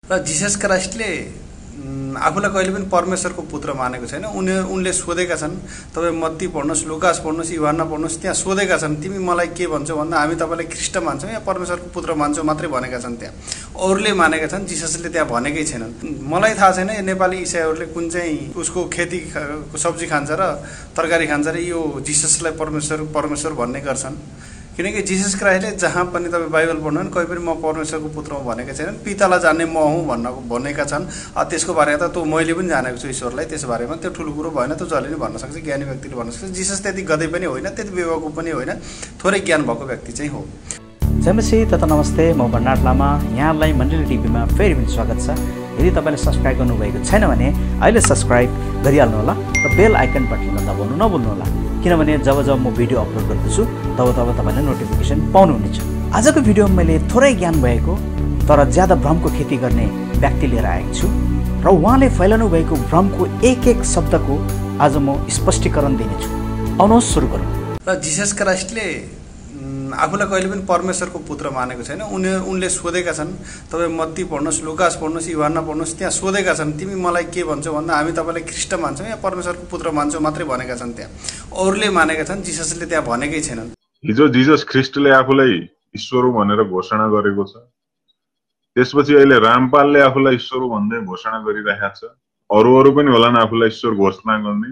र जिसस क्राइस्टले आफूलाई कहिले पनि परमेश्वरको पुत्र मानेको छैन। उनले सोधेका छन्, तपाईँ मत्ती पढ्नुहोस्, लुकास पढ्नुहोस्, यूहन्ना पढ्नुहोस्, त्यहाँ सोधेका छन् तिमी मलाई के भन्छौ भन्दा हामी तपाईँलाई ख्रीष्ट मान्छौँ या परमेश्वरको पुत्र मान्छौँ मात्रै भनेका छन्। त्यहाँ अरूले मानेका छन्, जिससले त्यहाँ भनेकै छैनन्। मलाई थाहा छैन नेपाली इसाईहरूले कुन चाहिँ उसको खेती सब्जी खान्छ र तरकारी खान्छ र यो जिससलाई परमेश्वर भन्ने गर्छन्। किनकि जिसस क्राइस्टले जहाँ पनि तपाईँ बाइबल पढ्नु कहीँ पनि म परमेश्वरको पुत्र हुँ भनेका छैनन्। पितालाई जान्ने म हुँ भनेका छन्। त्यसको बारेमा त मैले पनि जानेको छु ईश्वरलाई, त्यस बारेमा त्यो ठुलो कुरो भएन, त्यो जसले पनि भन्न सक्छ, ज्ञानी व्यक्तिले भन्न सक्छ। जिसस त्यति गधे पनि होइन, त्यति बेवकुफ पनि होइन, थोरै ज्ञान भएको व्यक्ति चाहिँ हो। जयमसी तथा नमस्ते, म बर्नाड लामा। यहाँलाई मण्डली टिभीमा फेरि पनि स्वागत छ। यदि तपाईँले सब्सक्राइब गर्नुभएको छैन भने अहिले सब्सक्राइब गरिहाल्नुहोला र बेल आइकन बटनमा दबाउनु नभुल्नुहोला, किनभने जब म भिडियो अपलोड गर्दछु तब तपाईँले नोटिफिकेसन पाउनुहुनेछ। आजको भिडियोमा मैले थोरै ज्ञान भएको तर ज्यादा भ्रमको खेती गर्ने व्यक्ति लिएर आएको छु र उहाँले फैलाउनु भएको भ्रमको एक शब्दको आज म स्पष्टीकरण दिनेछु। आउनुहोस् सुरु गरौँ। र जिसस क्राइस्टले आफूलाई कहिले पनि परमेश्वरको पुत्र मानेको छैन। उनले सोधेका छन्, तपाईँ मत्ती पढ्नुहोस्, लुकास पढ्नुहोस्, यूहन्ना पढ्नुहोस्, त्यहाँ सोधेका छन् तिमी मलाई के भन्छौ भन्दा हामी तपाईँलाई ख्रीष्ट मान्छौँ या परमेश्वरको पुत्र मान्छौँ मात्रै भनेका छन्। त्यहाँ अरूले मानेका छन्, जिससले त्यहाँ भनेकै छैनन्। हिजो जिसस ख्रीष्टले आफूलाई ईश्वर हो भनेर घोषणा गरेको छ। त्यसपछि अहिले रामपालले आफूलाई ईश्वर हो भन्दै घोषणा गरिरहेको छ। अरू पनि होलान् आफूलाई ईश्वर घोषणा गर्ने।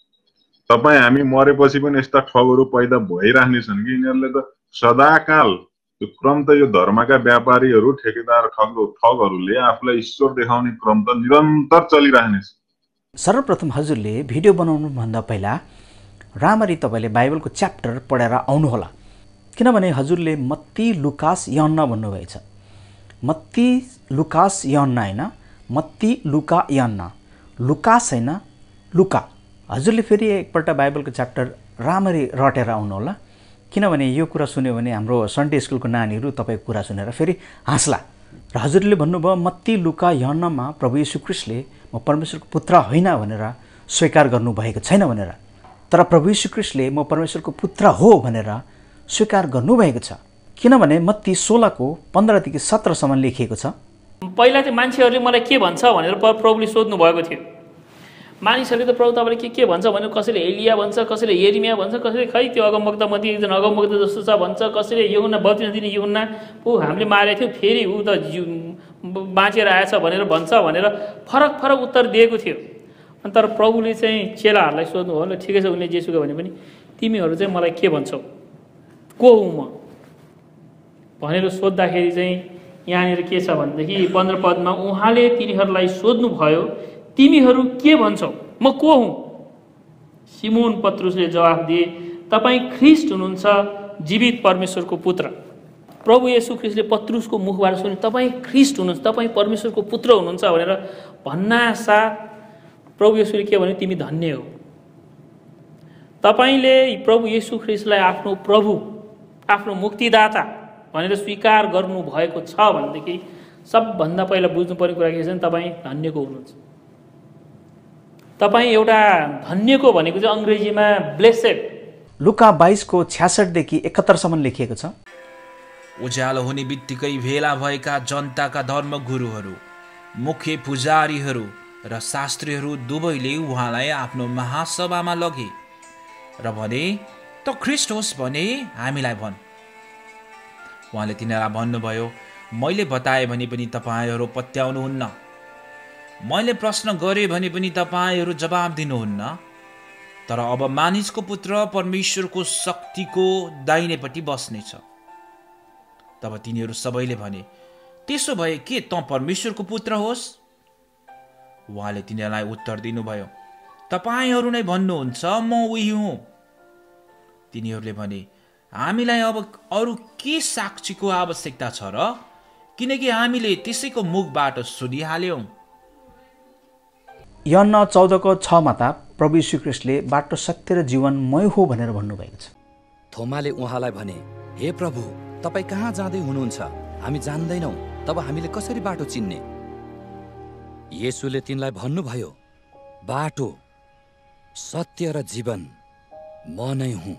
तपाईँ हामी मरेपछि पनि यस्ता ठगहरू पैदा भइराख्ने छन् कि यिनीहरूले त सदाकाल यो क्रम त यो धर्मका व्यापारीहरू, ठेकेदार, ठगहरूले आफूलाई ईश्वर देखाउने क्रम त निरन्तर चलिराख्ने छ। सर्वप्रथम हजुरले भिडियो बनाउनुभन्दा पहिला राम्ररी तपाईँले बाइबलको च्याप्टर पढेर आउनुहोला, किनभने हजुरले मत्ती, लुकास, यूहन्ना भन्नुभएछ। मत्ती, लुकास, यूहन्ना होइन, मत्ती, लुका, यूहन्ना, लुकास होइन, लुका। हजुरले फेरि एकपल्ट बाइबलको च्याप्टर राम्ररी रटेर आउनुहोला, किनभने यो कुरा सुन्यो भने हाम्रो सन्डे स्कुलको नानीहरू तपाईँको कुरा सुनेर फेरि हाँस्ला। र हजुरले भन्नुभयो मत्ती, लुका, यूहन्नामा प्रभु येशू ख्रीष्टले म परमेश्वरको पुत्र होइन भनेर स्वीकार गर्नुभएको छैन भनेर, तर प्रभु येशू ख्रीष्टले म परमेश्वरको पुत्र हो भनेर स्वीकार गर्नुभएको छ। किनभने मत्ती 16:15 देखि 17 लेखिएको छ। पहिला चाहिँ मान्छेहरूले मलाई के भन्छ भनेर प्रभुले सोध्नु भएको थियो। मानिसहरूले त प्रभु तपाईँले के भन्छ भनेर कसैले एलिया भन्छ, कसैले यिर्मिया भन्छ, कसैले खै त्यो अगमवक्ता मध्ये एकजना अगमवक्ता जस्तो छ भन्छ, कसैले यूहन्ना बप्तिस्मा दिने यूहन्ना हामीले मारेको थियो, फेरि ऊ त बाँचेर आएछ भनेर भन्छ भनेर फरक उत्तर दिएको थियो। अनि तर प्रभुले चाहिँ चेलाहरूलाई सोध्नु हो, ल ठिकै छ, उनले जेसुकै भने पनि तिमीहरू चाहिँ मलाई के भन्छौ, को हुँ म भनेर सोद्धाखेरि चाहिँ यहाँनिर के छ भनेदेखि 15 पदमा उहाँले तिनीहरूलाई सोध्नुभयो तिमीहरू के भन्छौ, म को हुँ? सिमोन पत्रुसले जवाफ दिए, तपाईँ ख्रीष्ट हुनुहुन्छ, जीवित परमेश्वरको पुत्र। प्रभु येशू ख्रीष्टले पत्रुसको मुखबाट सुने तपाईँ ख्रीष्ट हुनुहुन्छ, तपाईँ परमेश्वरको पुत्र हुनुहुन्छ भनेर भन्नासाथ प्रभु येशूले के भन्यो, तिमी धन्य हो। तपाईँले प्रभु येशू ख्रीष्टलाई आफ्नो प्रभु, आफ्नो मुक्तिदाता भनेर स्वीकार गर्नुभएको छ भनेदेखि सबभन्दा पहिला बुझ्नुपर्ने कुरा के छ भने तपाईँ धन्यको हुनुहुन्छ। तपाईँ एउटा धन्यको भनेको चाहिँ अङ्ग्रेजीमा ब्लेसेड। लुका 22:66 देखि 71 लेखिएको छ। उज्यालो हुने बित्तिकै भेला भएका जनताका धर्मगुरुहरू, मुख्य पुजारीहरू र शास्त्रीहरू दुवैले उहाँलाई आफ्नो महासभामा लगे र भने, त ख्रीष्ट होस् भने हामीलाई भन्। उहाँले तिनीहरूलाई भन्नुभयो, मैले बताएँ भने पनि तपाईँहरू पत्याउनुहुन्न, मैले प्रश्न गरेँ भने पनि तपाईँहरू जवाब दिनुहुन्न, तर अब मानिसको पुत्र परमेश्वरको शक्तिको दाहिनेपट्टि बस्नेछ। तब तिनीहरू सबैले भने, त्यसो भए के त परमेश्वरको पुत्र होस्? उहाँले तिनीहरूलाई उत्तर दिनुभयो, तपाईँहरू नै भन्नुहुन्छ म उही हुँ। तिनीहरूले भने, हामीलाई अब अरू के साक्षीको आवश्यकता छ र? किनकि हामीले त्यसैको मुखबाट सुनिहाल्यौँ। यूहन्ना 14:6 त प्रभु येशू ख्रीष्टले बाटो, सत्य र जीवन मै हो भनेर भन्नुभएको छ। थोमाले उहाँलाई भने, हे प्रभु, तपाईँ कहाँ जाँदै हुनुहुन्छ? हामी जान्दैनौँ, तब हामीले कसरी बाटो चिन्ने? येशूले तिनलाई भन्नुभयो, बाटो, सत्य र जीवन म नै हुँ।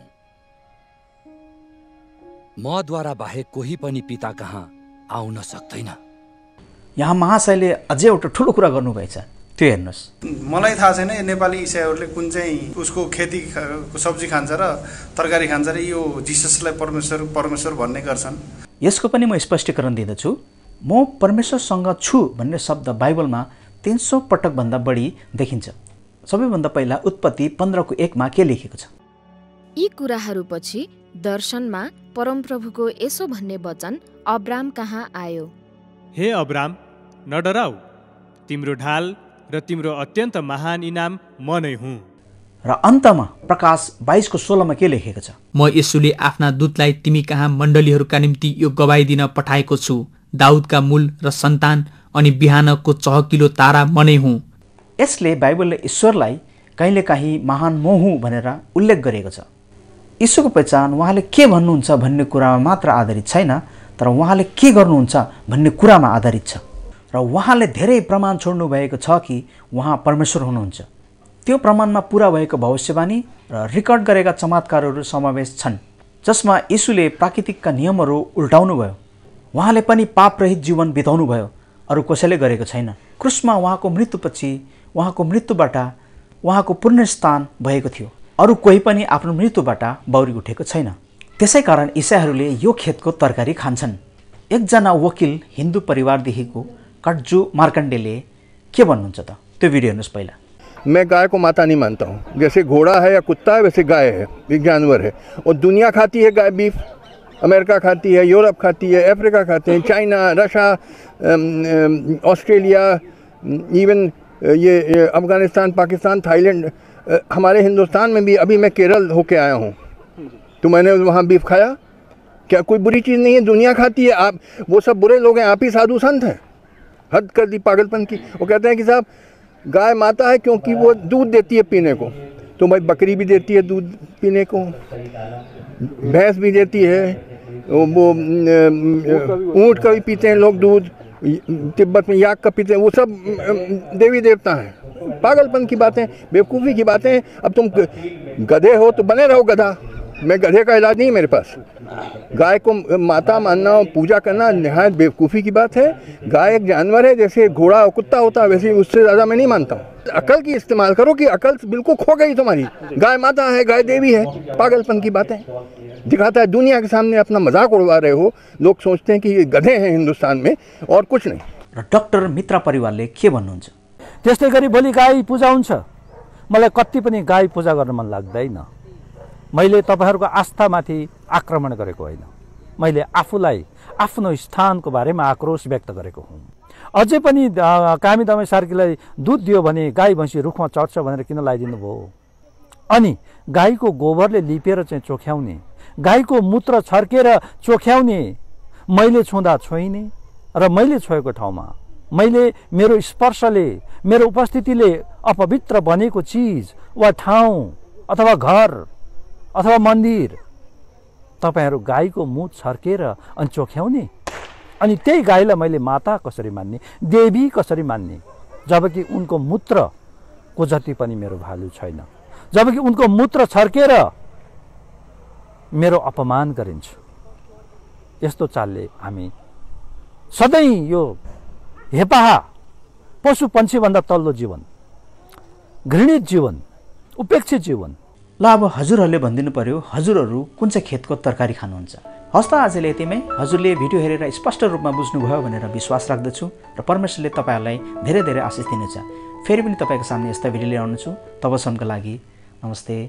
मद्वारा बाहेक कोही पनि पिता कहाँ आउन सक्दैन। यहाँ महाशयले अझै एउटा ठुलो कुरा गर्नुभएछ, त्यो हेर्नुहोस्। मलाई थाहा छैन नेपाली इसाईहरूले कुन चाहिँ उसको खेती सब्जी खान्छ र तरकारी खान्छ र यो जिससलाई परमेश्वर भन्ने गर्छन्। यसको पनि म स्पष्टीकरण दिँदछु। म परमेश्वरसँग छु भन्ने शब्द बाइबलमा 300 पटकभन्दा बढी देखिन्छ। सबैभन्दा पहिला उत्पत्ति 15:1 के लेखेको छ? यी कुराहरूपछि दर्शनमा परमप्रभुको यसो भन्ने वचन अब्राम कहाँ आयो, हे अब्राम, नडराऊ, तिम्रो ढाल र तिम्रो अत्यन्त महान इनाम म नै हुँ। र अन्तमा प्रकाश 22:16 के लेखेको छ? म यसुले आफ्ना दूतलाई तिमी कहाँ मण्डलीहरूका निम्ति यो गवाई दिन पठाएको छु, दाउदका मूल र सन्तान अनि बिहानको चहकिलो तारा म नै हुँ। यसले बाइबलले ईश्वरलाई कहिलेकाहीँ महान म हुँ भनेर उल्लेख गरेको छ। ईश्वरको पहिचान उहाँले के भन्नुहुन्छ भन्ने कुरामा मात्र आधारित छैन, तर उहाँले के गर्नुहुन्छ भन्ने कुरामा आधारित छ। र उहाँले धेरै प्रमाण छोड्नु भएको छ कि उहाँ परमेश्वर हुनुहुन्छ। त्यो प्रमाणमा पुरा भएको भविष्यवाणी र रेकर्ड गरेका चमत्कारहरू समावेश छन्, जसमा यीशुले प्राकृतिकका नियमहरू उल्टाउनु भयो। उहाँले पनि पापरहित जीवन बिताउनु भयो, अरू कसैले गरेको छैन। क्रुसमा उहाँको मृत्युपछि उहाँको मृत्युबाट उहाँको पुनरुत्थान भएको थियो। अरू कोही पनि आफ्नो मृत्युबाट बाउरी उठेको छैन। त्यसै कारण इसाईहरूले यो खेतको तरकारी खान्छन्। एकजना वकिल हिन्दू परिवारदेखिको कट्जु मार्कण्डेले के भन्नुहुन्छ त? त्यो भिडियो हेर्नुहोस् पहिला। मैं गाय को माता नहीं मानता हूँ। जैसे घोड़ा है या कुत्ता है वैसे गाय है, एक जानवर है। और दुनिया खाती है गाय बीफ, अमेरिका खाती है, यूरोप खाती है, अफ्रीका खाते हैं, चाइना, रशिया, ऑस्ट्रेलिया, इवन ये अफगानिस्तान, पाकिस्तान, थाईलैंड, हमारे हिंदुस्तान में भी। अभी मैं केरल होके आया हूँ तो मैंने वहाँ बीफ खाया। क्या कोई बुरी चीज़ नहीं है? दुनिया खाती है। आप वो सब बुरे लोग हैं, आप ही साधु संत हैं। हद कर दी पागलपन की। वो कहते हैं कि साहब गाय माता है क्योंकि वो दूध देती है पीने को, तो भाई बकरी भी देती है दूध पीने को, भैंस भी देती है, वो ऊँट का भी पीते हैं लोग दूध, तिब्बत में याक का पीते हैं, वो सब देवी देवता हैं। पागलपन की बातें, बेवकूफ़ी की बातें। अब तुम गधे हो तो बने रहो गधा। मैं गधे का इलाज नहीं मेरे पास। गाय को माता मानना और पूजा करना निहायत बेवकूफ़ी की बात है। गाय एक जानवर है, जैसे घोड़ा और कुत्ता होता है वैसे, उससे ज़्यादा मैं नहीं मानता हूँ। अकल की इस्तेमाल करो कि अकल बिल्कुल खो गई तुम्हारी। गाय माता है, गाय देवी है, पागलपन की बातें दिखाता है। दुनिया के सामने अपना मजाक उड़वा रहे हो। लोग सोचते हैं कि ये गधे हैं हिंदुस्तान में और कुछ नहीं। र डाक्टर मित्र परिवारले के भन्नुहुन्छ? त्यस्तै गरी भोलि गाई पूजा हुन्छ। मलाई कति पनि गाई पूजा गर्न मन लाग्दैन। मैले तपाईहरूको आस्थामाथि आक्रमण गरेको होइन, मैले आफूलाई आफ्नो स्थानको बारेमा आक्रोश व्यक्त गरेको हुँ। अझै पनि कामी दमाई सार्कीलाई दुध दियो भने गाई भैँसी रुखमा चढ्छ भनेर किन लगाइदिनु भयो? अनि गाईको गोबरले लिपेर चाहिँ चोख्याउने, गाईको मूत्र छर्केर चोख्याउने, मैले छुँदा छोइने र मैले छोएको ठाउँमा मैले मेरो स्पर्शले, मेरो उपस्थितिले अपवित्र बनेको चिज वा ठाउँ अथवा घर अथवा मन्दिर तपाईहरू गाईको मुख छर्केर अनि चोख्याउने, अनि त्यही गाईलाई मैले माता कसरी मान्ने, देवी कसरी मान्ने, जबकि उनको मूत्रको जति पनि मेरो भ्यालु छैन, जबकि उनको मूत्र छर्केर मेरो अपमान गरिन्छ। यस्तो चालले हामी सधैँ यो हेपाहा पशु पन्छीभन्दा तल्लो जीवन, घृणित जीवन, उपेक्षित जीवन। ल अब हजुरहरूले भनिदिनु पर्यो, हजुरहरू कुन चाहिँ खेतको तरकारी खानुहुन्छ? हस् त आजले यतिमै। हजुरले भिडियो हेरेर स्पष्ट रूपमा बुझ्नुभयो भनेर विश्वास राख्दछु र परमेश्वरले तपाईँहरूलाई धेरै धेरै आशिष दिनेछ। फेरि पनि तपाईँको सामने यस्ता भिडियो ल्याउनेछु। तबसम्मको लागि नमस्ते।